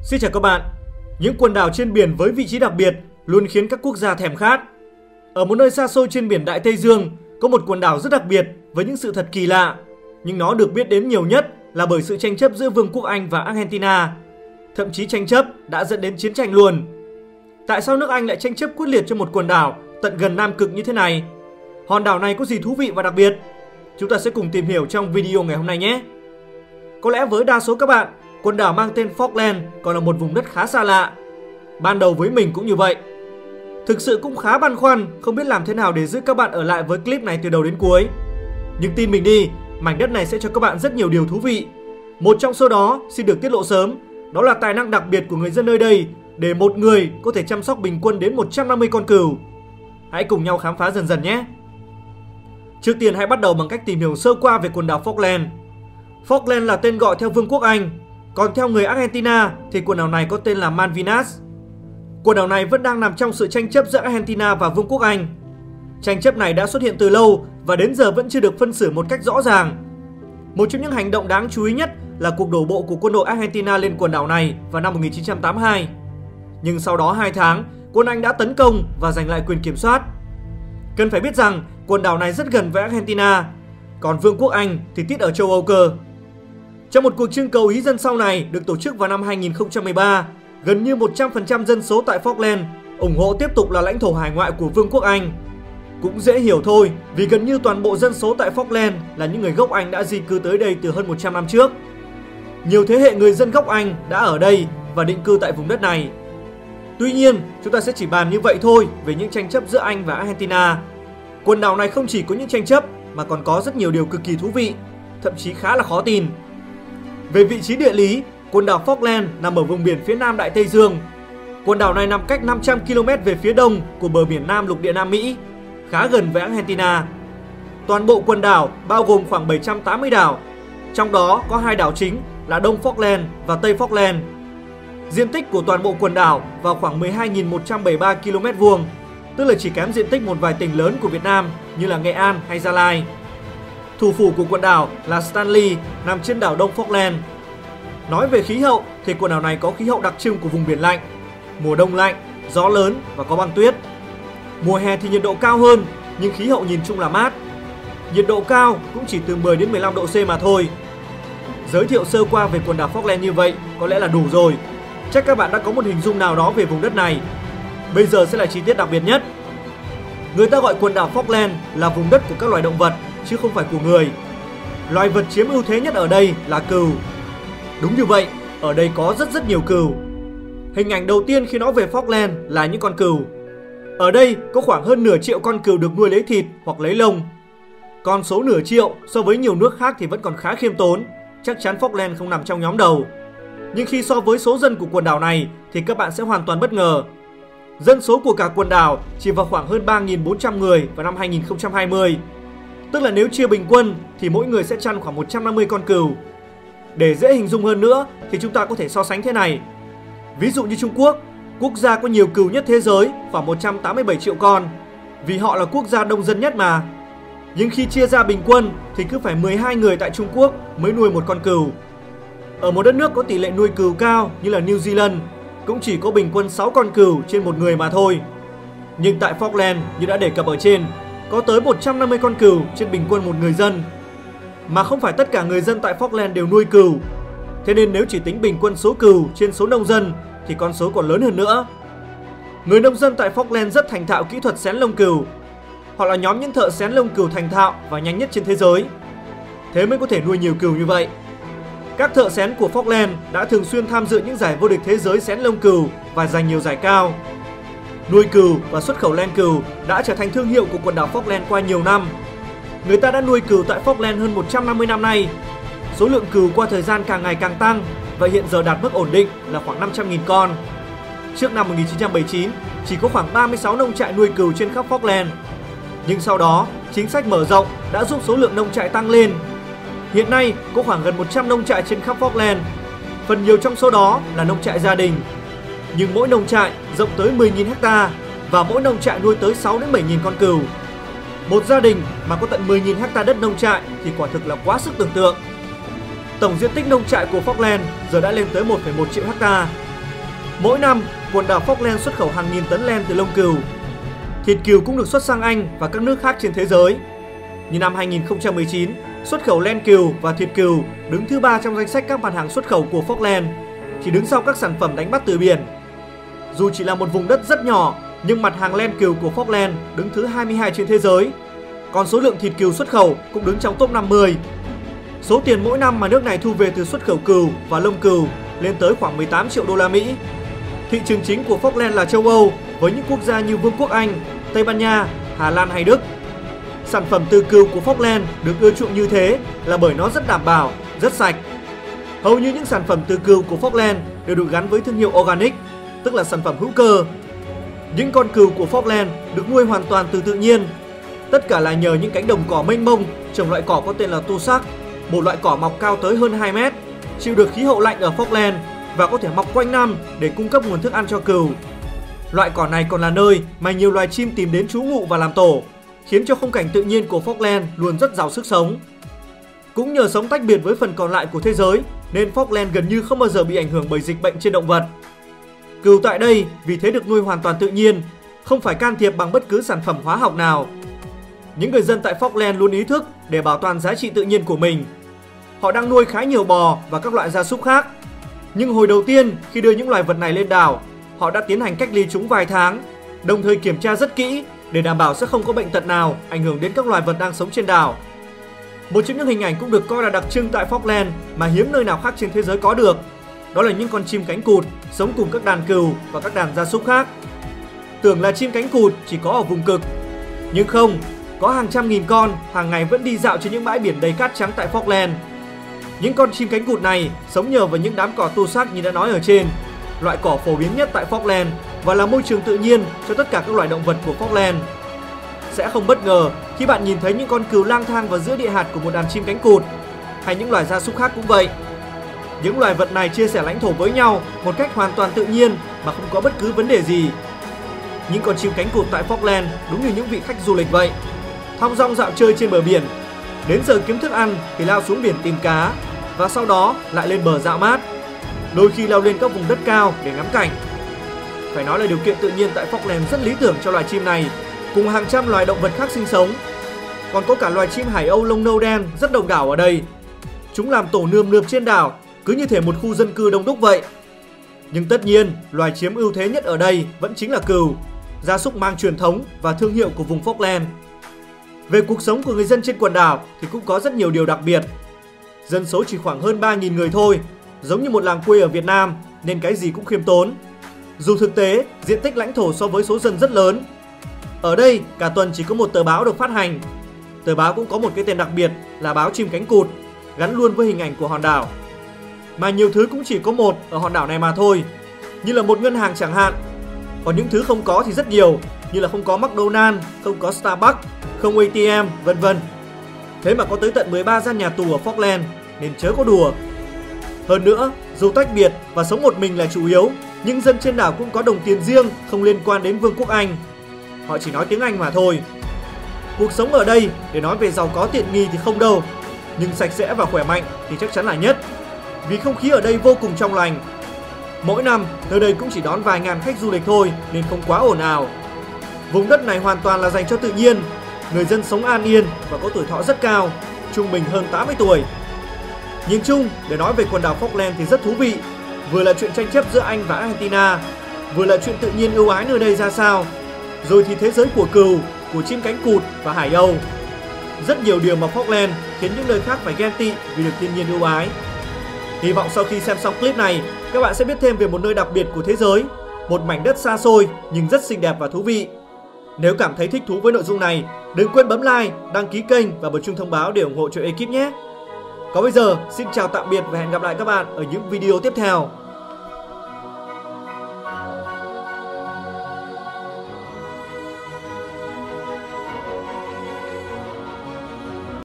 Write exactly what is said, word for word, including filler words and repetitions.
Xin chào các bạn. Những quần đảo trên biển với vị trí đặc biệt luôn khiến các quốc gia thèm khát. Ở một nơi xa xôi trên biển Đại Tây Dương có một quần đảo rất đặc biệt với những sự thật kỳ lạ, nhưng nó được biết đến nhiều nhất là bởi sự tranh chấp giữa Vương quốc Anh và Argentina. Thậm chí tranh chấp đã dẫn đến chiến tranh luôn. Tại sao nước Anh lại tranh chấp quyết liệt cho một quần đảo tận gần Nam Cực như thế này? Hòn đảo này có gì thú vị và đặc biệt? Chúng ta sẽ cùng tìm hiểu trong video ngày hôm nay nhé. Có lẽ với đa số các bạn, quần đảo mang tên Falkland còn là một vùng đất khá xa lạ. Ban đầu với mình cũng như vậy. Thực sự cũng khá băn khoăn, không biết làm thế nào để giữ các bạn ở lại với clip này từ đầu đến cuối. Nhưng tin mình đi, mảnh đất này sẽ cho các bạn rất nhiều điều thú vị. Một trong số đó xin được tiết lộ sớm, đó là tài năng đặc biệt của người dân nơi đây để một người có thể chăm sóc bình quân đến một trăm năm mươi con cừu. Hãy cùng nhau khám phá dần dần nhé. Trước tiên hãy bắt đầu bằng cách tìm hiểu sơ qua về quần đảo Falkland. Falkland là tên gọi theo Vương quốc Anh, còn theo người Argentina thì quần đảo này có tên là Malvinas. Quần đảo này vẫn đang nằm trong sự tranh chấp giữa Argentina và Vương quốc Anh. Tranh chấp này đã xuất hiện từ lâu và đến giờ vẫn chưa được phân xử một cách rõ ràng. Một trong những hành động đáng chú ý nhất là cuộc đổ bộ của quân đội Argentina lên quần đảo này vào năm một nghìn chín trăm tám mươi hai. Nhưng sau đó hai tháng, quân Anh đã tấn công và giành lại quyền kiểm soát. Cần phải biết rằng quần đảo này rất gần với Argentina, còn Vương quốc Anh thì tít ở châu Âu cơ. Trong một cuộc trưng cầu ý dân sau này được tổ chức vào năm hai nghìn không trăm mười ba, gần như một trăm phần trăm dân số tại Falkland ủng hộ tiếp tục là lãnh thổ hải ngoại của Vương quốc Anh. Cũng dễ hiểu thôi, vì gần như toàn bộ dân số tại Falkland là những người gốc Anh đã di cư tới đây từ hơn một trăm năm trước. Nhiều thế hệ người dân gốc Anh đã ở đây và định cư tại vùng đất này. Tuy nhiên, chúng ta sẽ chỉ bàn như vậy thôi về những tranh chấp giữa Anh và Argentina. Quần đảo này không chỉ có những tranh chấp mà còn có rất nhiều điều cực kỳ thú vị, thậm chí khá là khó tin. Về vị trí địa lý, quần đảo Falkland nằm ở vùng biển phía nam Đại Tây Dương. Quần đảo này nằm cách năm trăm ki lô mét về phía đông của bờ biển Nam lục địa Nam Mỹ, khá gần với Argentina. Toàn bộ quần đảo bao gồm khoảng bảy trăm tám mươi đảo, trong đó có hai đảo chính là Đông Falkland và Tây Falkland. Diện tích của toàn bộ quần đảo vào khoảng mười hai nghìn một trăm bảy mươi ba ki lô mét vuông, tức là chỉ kém diện tích một vài tỉnh lớn của Việt Nam như là Nghệ An hay Gia Lai. Thủ phủ của quần đảo là Stanley, nằm trên đảo Đông Falkland. Nói về khí hậu thì quần đảo này có khí hậu đặc trưng của vùng biển lạnh. Mùa đông lạnh, gió lớn và có băng tuyết. Mùa hè thì nhiệt độ cao hơn, nhưng khí hậu nhìn chung là mát. Nhiệt độ cao cũng chỉ từ mười đến mười lăm độ C mà thôi. Giới thiệu sơ qua về quần đảo Falkland như vậy có lẽ là đủ rồi. Chắc các bạn đã có một hình dung nào đó về vùng đất này. Bây giờ sẽ là chi tiết đặc biệt nhất. Người ta gọi quần đảo Falkland là vùng đất của các loài động vật, chứ không phải của người. Loài vật chiếm ưu thế nhất ở đây là cừu. Đúng như vậy, ở đây có rất rất nhiều cừu. Hình ảnh đầu tiên khi nói về Falkland là những con cừu. Ở đây có khoảng hơn nửa triệu con cừu được nuôi lấy thịt hoặc lấy lông. Con số nửa triệu so với nhiều nước khác thì vẫn còn khá khiêm tốn. Chắc chắn Falkland không nằm trong nhóm đầu. Nhưng khi so với số dân của quần đảo này thì các bạn sẽ hoàn toàn bất ngờ. Dân số của cả quần đảo chỉ vào khoảng hơn ba nghìn bốn trăm người vào năm hai nghìn không trăm hai mươi. Tức là nếu chia bình quân thì mỗi người sẽ chăn khoảng một trăm năm mươi con cừu. Để dễ hình dung hơn nữa thì chúng ta có thể so sánh thế này. Ví dụ như Trung Quốc, quốc gia có nhiều cừu nhất thế giới, khoảng một trăm tám mươi bảy triệu con, vì họ là quốc gia đông dân nhất mà. Nhưng khi chia ra bình quân thì cứ phải mười hai người tại Trung Quốc mới nuôi một con cừu. Ở một đất nước có tỷ lệ nuôi cừu cao như là New Zealand, cũng chỉ có bình quân sáu con cừu trên một người mà thôi. Nhưng tại Falkland như đã đề cập ở trên, có tới một trăm năm mươi con cừu trên bình quân một người dân. Mà không phải tất cả người dân tại Falkland đều nuôi cừu. Thế nên nếu chỉ tính bình quân số cừu trên số nông dân thì con số còn lớn hơn nữa. Người nông dân tại Falkland rất thành thạo kỹ thuật xén lông cừu. Họ là nhóm những thợ xén lông cừu thành thạo và nhanh nhất trên thế giới. Thế mới có thể nuôi nhiều cừu như vậy. Các thợ xén của Falkland đã thường xuyên tham dự những giải vô địch thế giới xén lông cừu và giành nhiều giải cao. Nuôi cừu và xuất khẩu len cừu đã trở thành thương hiệu của quần đảo Falkland qua nhiều năm. Người ta đã nuôi cừu tại Falkland hơn một trăm năm mươi năm nay. Số lượng cừu qua thời gian càng ngày càng tăng và hiện giờ đạt mức ổn định là khoảng năm trăm nghìn con. Trước năm một nghìn chín trăm bảy mươi chín, chỉ có khoảng ba mươi sáu nông trại nuôi cừu trên khắp Falkland. Nhưng sau đó, chính sách mở rộng đã giúp số lượng nông trại tăng lên. Hiện nay có khoảng gần một trăm nông trại trên khắp Falkland. Phần nhiều trong số đó là nông trại gia đình. Nhưng mỗi nông trại rộng tới mười nghìn ha và mỗi nông trại nuôi tới sáu đến bảy nghìn con cừu. Một gia đình mà có tận mười nghìn ha đất nông trại thì quả thực là quá sức tưởng tượng. Tổng diện tích nông trại của Falkland giờ đã lên tới một phẩy một triệu ha. Mỗi năm, quần đảo Falkland xuất khẩu hàng nghìn tấn len từ lông cừu. Thịt cừu cũng được xuất sang Anh và các nước khác trên thế giới. Như năm hai nghìn không trăm mười chín, xuất khẩu len cừu và thịt cừu đứng thứ ba trong danh sách các mặt hàng xuất khẩu của Falkland, chỉ đứng sau các sản phẩm đánh bắt từ biển. Dù chỉ là một vùng đất rất nhỏ, nhưng mặt hàng len cừu của Falkland đứng thứ hai mươi hai trên thế giới. Còn số lượng thịt cừu xuất khẩu cũng đứng trong top năm mươi. Số tiền mỗi năm mà nước này thu về từ xuất khẩu cừu và lông cừu lên tới khoảng mười tám triệu đô la Mỹ. Thị trường chính của Falkland là châu Âu với những quốc gia như Vương quốc Anh, Tây Ban Nha, Hà Lan hay Đức. Sản phẩm từ cừu của Falkland được ưa chuộng như thế là bởi nó rất đảm bảo, rất sạch. Hầu như những sản phẩm từ cừu của Falkland đều được gắn với thương hiệu organic, tức là sản phẩm hữu cơ. Những con cừu của Falkland được nuôi hoàn toàn từ tự nhiên. Tất cả là nhờ những cánh đồng cỏ mênh mông trồng loại cỏ có tên là Tusak, một loại cỏ mọc cao tới hơn hai mét, chịu được khí hậu lạnh ở Falkland và có thể mọc quanh năm để cung cấp nguồn thức ăn cho cừu. Loại cỏ này còn là nơi mà nhiều loài chim tìm đến trú ngụ và làm tổ, khiến cho khung cảnh tự nhiên của Falkland luôn rất giàu sức sống. Cũng nhờ sống tách biệt với phần còn lại của thế giới nên Falkland gần như không bao giờ bị ảnh hưởng bởi dịch bệnh trên động vật. Cừu tại đây vì thế được nuôi hoàn toàn tự nhiên, không phải can thiệp bằng bất cứ sản phẩm hóa học nào. Những người dân tại Falkland luôn ý thức để bảo toàn giá trị tự nhiên của mình. Họ đang nuôi khá nhiều bò và các loại gia súc khác. Nhưng hồi đầu tiên khi đưa những loài vật này lên đảo, họ đã tiến hành cách ly chúng vài tháng, đồng thời kiểm tra rất kỹ để đảm bảo sẽ không có bệnh tật nào ảnh hưởng đến các loài vật đang sống trên đảo. Một trong những hình ảnh cũng được coi là đặc trưng tại Falkland mà hiếm nơi nào khác trên thế giới có được, đó là những con chim cánh cụt sống cùng các đàn cừu và các đàn gia súc khác. Tưởng là chim cánh cụt chỉ có ở vùng cực, nhưng không, có hàng trăm nghìn con hàng ngày vẫn đi dạo trên những bãi biển đầy cát trắng tại Falkland. Những con chim cánh cụt này sống nhờ vào những đám cỏ Tusak như đã nói ở trên, loại cỏ phổ biến nhất tại Falkland và là môi trường tự nhiên cho tất cả các loài động vật của Falkland. Sẽ không bất ngờ khi bạn nhìn thấy những con cừu lang thang vào giữa địa hạt của một đàn chim cánh cụt, hay những loài gia súc khác cũng vậy. Những loài vật này chia sẻ lãnh thổ với nhau một cách hoàn toàn tự nhiên mà không có bất cứ vấn đề gì. Những con chim cánh cụt tại Falkland đúng như những vị khách du lịch vậy, thong dong dạo chơi trên bờ biển, đến giờ kiếm thức ăn thì lao xuống biển tìm cá và sau đó lại lên bờ dạo mát, đôi khi lao lên các vùng đất cao để ngắm cảnh. Phải nói là điều kiện tự nhiên tại Falkland rất lý tưởng cho loài chim này, cùng hàng trăm loài động vật khác sinh sống. Còn có cả loài chim hải âu lông nâu đen rất đông đảo ở đây. Chúng làm tổ nườm nượp trên đảo, cứ như thể một khu dân cư đông đúc vậy. Nhưng tất nhiên, loài chiếm ưu thế nhất ở đây vẫn chính là cừu, gia súc mang truyền thống và thương hiệu của vùng Falkland. Về cuộc sống của người dân trên quần đảo thì cũng có rất nhiều điều đặc biệt. Dân số chỉ khoảng hơn ba nghìn người thôi, giống như một làng quê ở Việt Nam nên cái gì cũng khiêm tốn. Dù thực tế, diện tích lãnh thổ so với số dân rất lớn. Ở đây, cả tuần chỉ có một tờ báo được phát hành. Tờ báo cũng có một cái tên đặc biệt là báo chim cánh cụt, gắn luôn với hình ảnh của hòn đảo. Mà nhiều thứ cũng chỉ có một ở hòn đảo này mà thôi, như là một ngân hàng chẳng hạn. Còn những thứ không có thì rất nhiều, như là không có McDonald's, không có Starbucks, không a tê em, vân vân. Thế mà có tới tận mười ba gian nhà tù ở Falkland, nên chớ có đùa. Hơn nữa, dù tách biệt và sống một mình là chủ yếu, nhưng dân trên đảo cũng có đồng tiền riêng không liên quan đến Vương quốc Anh. Họ chỉ nói tiếng Anh mà thôi. Cuộc sống ở đây để nói về giàu có tiện nghi thì không đâu, nhưng sạch sẽ và khỏe mạnh thì chắc chắn là nhất. Vì không khí ở đây vô cùng trong lành. Mỗi năm, nơi đây cũng chỉ đón vài ngàn khách du lịch thôi nên không quá ồn ào. Vùng đất này hoàn toàn là dành cho tự nhiên. Người dân sống an yên và có tuổi thọ rất cao, trung bình hơn tám mươi tuổi. Nhìn chung, để nói về quần đảo Falkland thì rất thú vị. Vừa là chuyện tranh chấp giữa Anh và Argentina, vừa là chuyện tự nhiên ưu ái nơi đây ra sao, rồi thì thế giới của cừu, của chim cánh cụt và hải âu. Rất nhiều điều mà Falkland khiến những nơi khác phải ghen tị vì được thiên nhiên ưu ái. Hy vọng sau khi xem xong clip này, các bạn sẽ biết thêm về một nơi đặc biệt của thế giới, một mảnh đất xa xôi nhưng rất xinh đẹp và thú vị. Nếu cảm thấy thích thú với nội dung này, đừng quên bấm like, đăng ký kênh và bật chuông thông báo để ủng hộ cho ekip nhé. Còn bây giờ, xin chào tạm biệt và hẹn gặp lại các bạn ở những video tiếp theo.